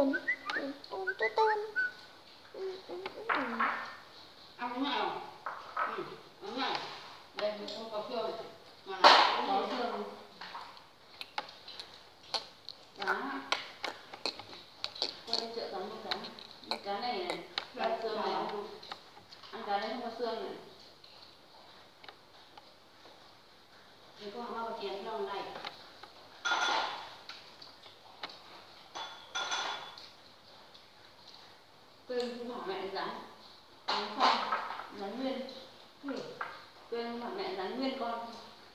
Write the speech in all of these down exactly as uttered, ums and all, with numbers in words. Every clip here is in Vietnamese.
tùn tùn tùn tùn tùn. Ăn cái này không? Ừ, ăn này. Đây mình không có xương mà là có xương. Đó. Qua đi chợ tắm một cái. Cái này này, cái xương này không? Ăn cái này không có xương này. Thì có hoa vào chén lòng này. Quên không bảo mẹ rán. Rán không? Rán nguyên. Quên không bảo mẹ rán nguyên con.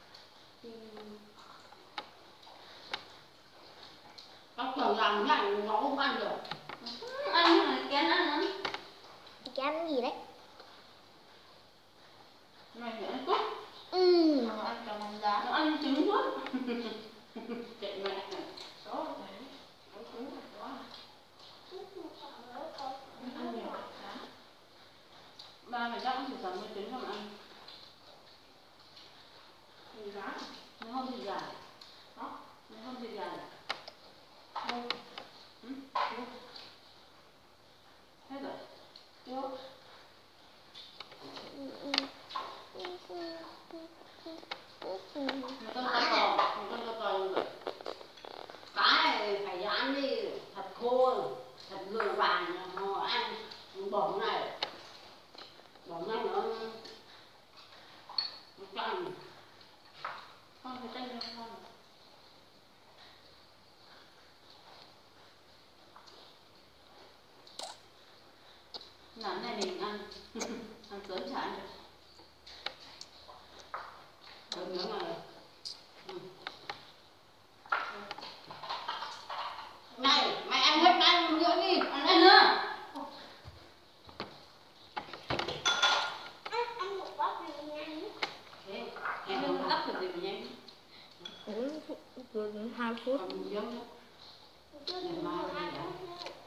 Các kiểu làm cái này nó không ăn được. Ăn nhưng mà kén ăn lắm. Kén ăn gì đấy? Này thì ăn cút. Ừ. Nó ăn cả món giá. Nó ăn trứng luôn. Chạy mẹ này. Đó. Đấy. Trứng là đó. Ăn nhiều. Ba mẹ chắc cũng chỉ sống với trứng không ăn. Thì giá. Nó không thịt gà. Đó. Nó không thịt gà. Đâu. Ừ. Đâu. Hết rồi. Đâu. Một con cá cò, một con cá cò như vậy. Cá này phải rán đi, thật khô, thật vừa vàng, họ ăn bỏng này. Bỏng này nó nó căng. Con phải tanh cho con. Làm này mình ăn, ăn sớm chả ăn được. Được miếng này. Ừ. Này, mày ăn hết cái nữa đi, ăn hết nữa. Ăn một bát này nhanh. Thế, em không gấp được gì mà nhanh. Bốn hai phút. Còn một miếng nữa. Để mai đi ăn.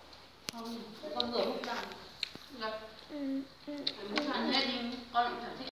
Không, con rửa hút đằng. Được. Ừ. Ăn hết đi, con lại thích.